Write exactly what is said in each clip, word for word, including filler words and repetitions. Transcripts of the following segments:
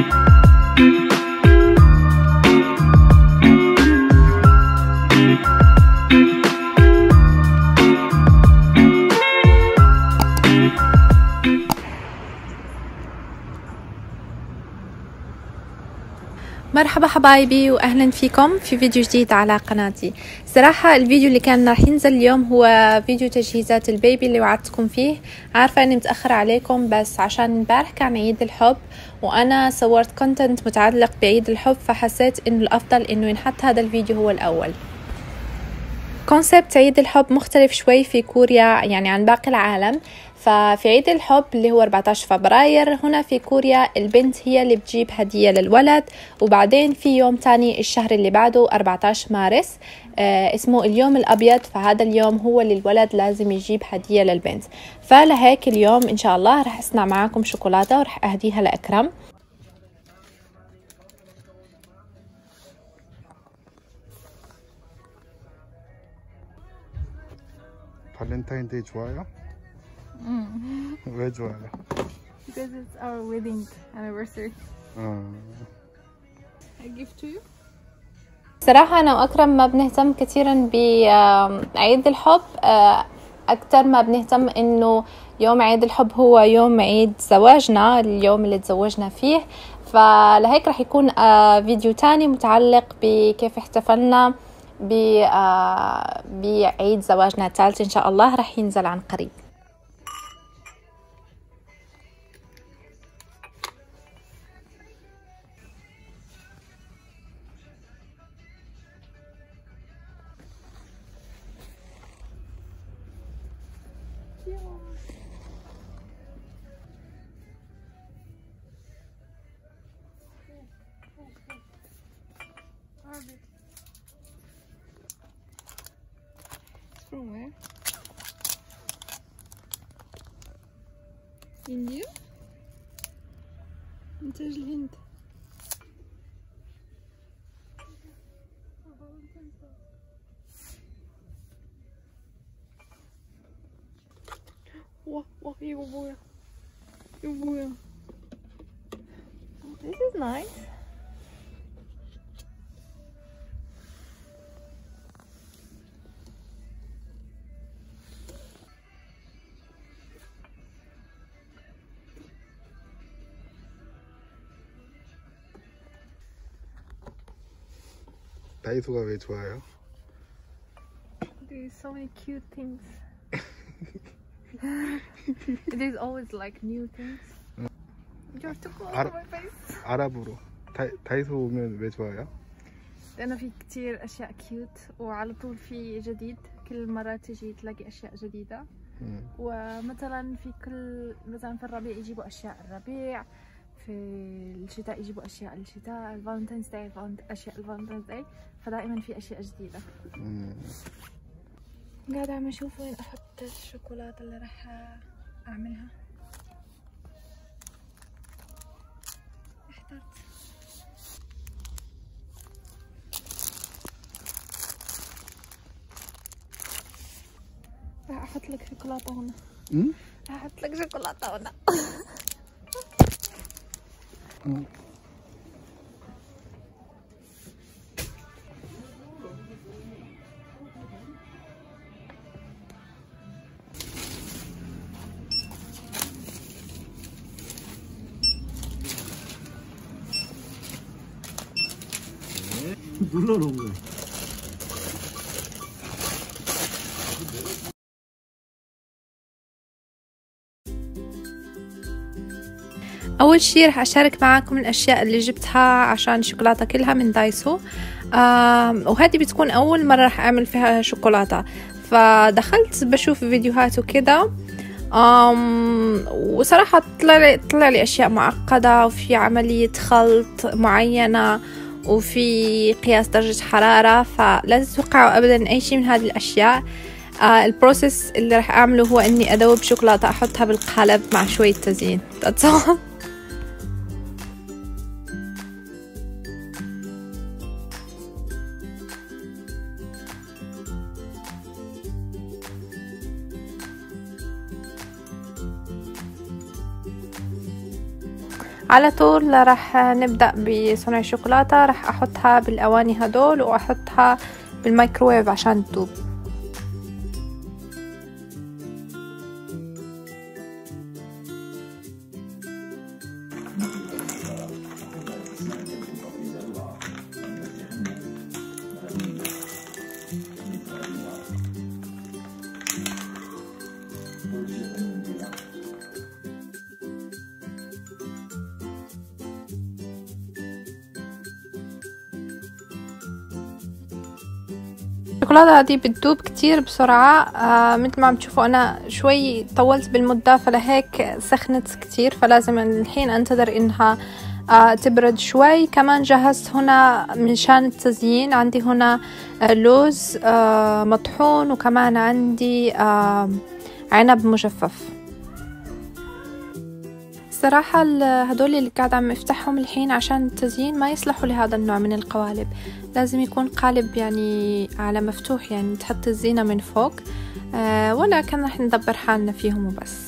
مرحبا حبايبي واهلا فيكم في فيديو جديد على قناتي. صراحة الفيديو اللي كان راح ينزل اليوم هو فيديو تجهيزات البيبي اللي وعدتكم فيه. عارفة اني متأخرة عليكم بس عشان امبارح كان عيد الحب وانا صورت كونتنت متعلق بعيد الحب، فحسيت انه الافضل انه ينحط هذا الفيديو هو الاول. كونسبت عيد الحب مختلف شوي في كوريا يعني عن باقي العالم. ففي عيد الحب اللي هو أربعة عشر فبراير هنا في كوريا البنت هي اللي بتجيب هدية للولد، وبعدين في يوم تاني الشهر اللي بعده أربعة عشر مارس آه اسمه اليوم الأبيض، فهذا اليوم هو اللي الولد لازم يجيب هدية للبنت. فلهيك اليوم إن شاء الله رح أصنع معاكم شوكولاتة ورح أهديها لأكرم. 발렌타인데이 좋아요? 음. 왜 좋아요? Because it's our wedding anniversary. 어. I give to you. صراحة أنا وأكرم ما بنهتم كثيرا بعيد الحب، أكثر ما بنهتم إنه يوم عيد الحب هو يوم عيد زواجنا، اليوم اللي تزوجنا فيه. فلهيك رح يكون فيديو تاني متعلق بكيف احتفلنا بعيد زواجنا الثالث إن شاء الله، رح ينزل عن قريب. From where? India? إنتاج الهند. واه واه يا بويا يا بويا. This is nice. 다이소가 왜 좋아요? There's so many cute things. There's always like new things. You're too close to my face. 아랍으로. 다, 다이소 오면 왜 좋아요? لأنه في كتير أشياء كيوت وعلى طول في جديد، كل مرة تجي تلاقي أشياء جديدة. مم. ومثلا في كل مثلا في الربيع يجيبوا أشياء الربيع، في الشتاء يجيبوا أشياء الشتاء، الفالنتاينز داي أشياء الفالنتاينز داي، فدائما في أشياء جديدة. مم. قاعدة عم أشوف وين أحط الشوكولاتة اللي راح أعملها. احترت. راح أحط لك شوكولاتة هنا. امم؟ راح أحط لك شوكولاتة هنا. امم. 눌러놓은 거야. أول شي رح أشارك معاكم الأشياء اللي جبتها عشان الشوكولاتة كلها من دايسو، وهذه بتكون أول مرة رح أعمل فيها شوكولاتة. فدخلت بشوف فيديوهات وكده، وصراحة طلع لي, طلع لي أشياء معقدة، وفي عملية خلط معينة، وفي قياس درجة حرارة، فلا تتوقعوا أبدا أي شيء من هذه الأشياء. آه البروسيس اللي راح أعمله هو أني أذوب شوكولاتة أحطها بالقالب مع شوية تزيين. That's all. على طول راح نبدأ بصنع الشوكولاتة. راح احطها بالاواني هدول واحطها بالميكروويف عشان تذوب. الشوكولاتة هذه بتذوب كتير بسرعة. آه مثل ما عم تشوفوا أنا شوي طولت بالمدة فلهيك سخنت كتير، فلازم الحين أنتظر إنها آه تبرد شوي. كمان جهزت هنا منشان التزيين، عندي هنا آه لوز آه مطحون، وكمان عندي آه عنب مجفف. صراحة هدول اللي قاعدة عم افتحهم الحين عشان التزيين ما يصلحوا لهذا النوع من القوالب، لازم يكون قالب يعني على مفتوح، يعني تحط الزينة من فوق. أه ولكن رح ندبر حالنا فيهم وبس.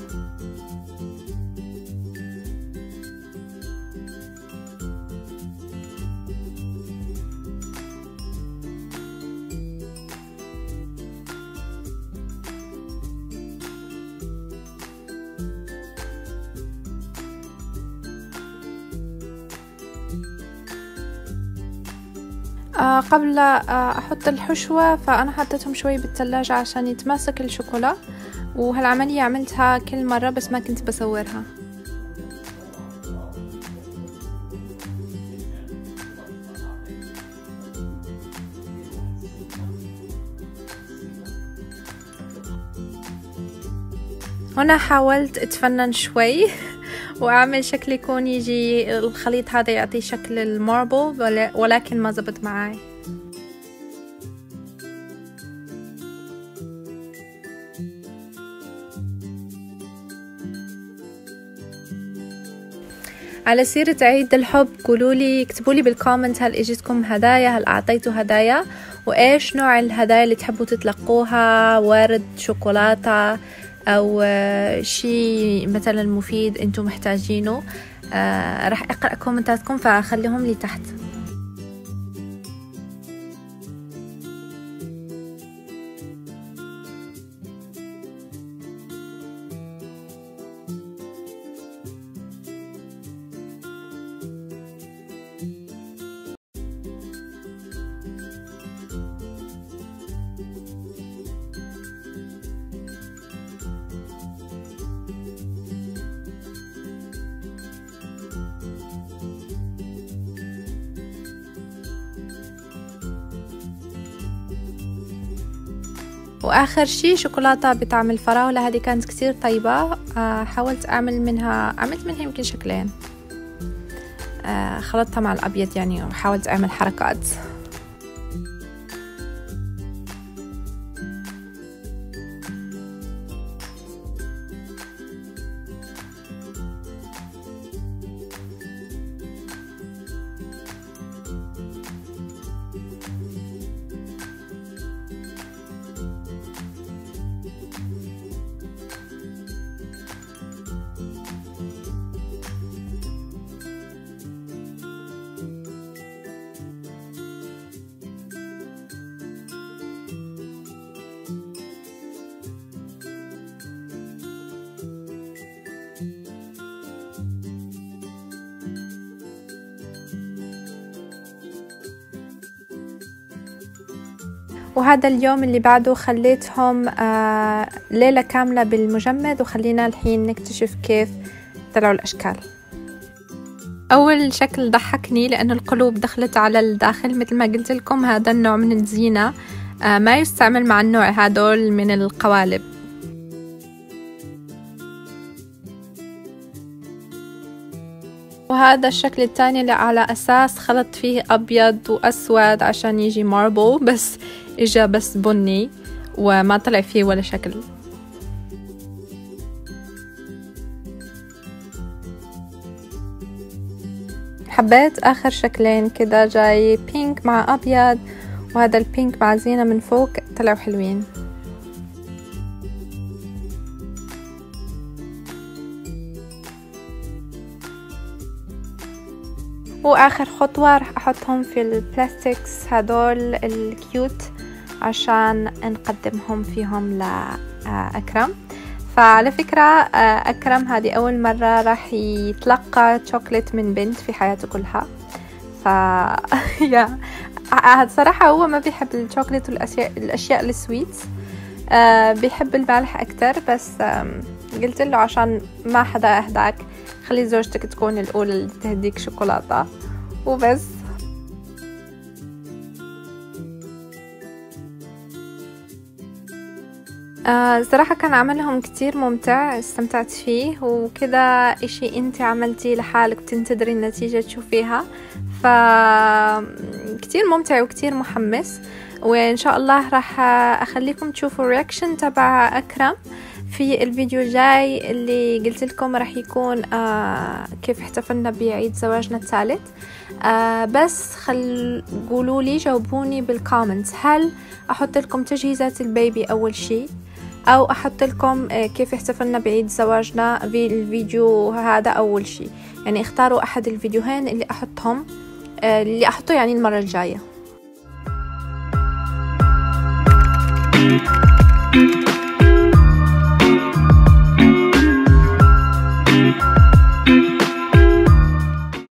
آه قبل آه احط الحشوة فانا حطيتهم شوي بالثلاجة عشان يتماسك الشوكولا، وهالعملية عملتها كل مرة بس ما كنت بصورها. هنا حاولت اتفنن شوي واعمل شكل يكون يجي الخليط هذا يعطي شكل الماربل، ولكن ما زبط معي. على سيرة عيد الحب، قولولي اكتبولي بالكومنت هل اجتكم هدايا، هل اعطيتوا هدايا، وايش نوع الهدايا اللي تحبوا تتلقوها، ورد، شوكولاتة، او شيء مثلا مفيد انتم محتاجينه. آه راح اقرأ كومنتاتكم فخليهم لي تحت. واخر شي شوكولاته بطعم الفراوله، هذه كانت كتير طيبه. آه حاولت اعمل منها عملت منها يمكن شكلين. آه خلطتها مع الابيض يعني، وحاولت اعمل حركات. وهذا اليوم اللي بعده خليتهم آه ليلة كاملة بالمجمد، وخلينا الحين نكتشف كيف طلعوا الأشكال. أول شكل ضحكني لأن القلوب دخلت على الداخل. مثل ما قلت لكم هذا النوع من الزينة آه ما يستعمل مع النوع هذول من القوالب. وهذا الشكل الثاني اللي على أساس خلط فيه أبيض وأسود عشان يجي ماربل، بس إجا بس بني وما طلع فيه ولا شكل. حبيت آخر شكلين كده، جاي بينك مع أبيض، وهذا البينك مع زينة من فوق، طلعوا حلوين. واخر خطوة راح احطهم في البلاستيكس هدول الكيوت عشان نقدمهم فيهم لأكرم. فعلى فكرة أكرم هذه أول مرة راح يتلقى شوكولات من بنت في حياته كلها. ف يا صراحة هو ما بيحب الشوكولات والأشياء الأشياء السويت، أه بيحب المالح أكتر، بس قلت له عشان ما حدا أهداك خلي زوجتك تكون الأولى اللي تهديك شوكولاتة وبس. آه صراحة كان عملهم كتير ممتع، استمتعت فيه، وكذا اشي انت عملتيه لحالك بتنتظري النتيجة تشوفيها، ف كتير ممتع وكتير محمس. وان شاء الله راح اخليكم تشوفوا الرياكشن تبع اكرم في الفيديو الجاي اللي قلت لكم راح يكون آه كيف احتفلنا بعيد زواجنا الثالث. آه بس خل قولوا لي، جاوبوني بالكومنتس، هل احط لكم تجهيزات البيبي اول شيء، او احط لكم كيف احتفلنا بعيد زواجنا في الفيديو هذا اول شيء؟ يعني اختاروا احد الفيديوهين اللي احطهم اللي احطه يعني المرة الجاية.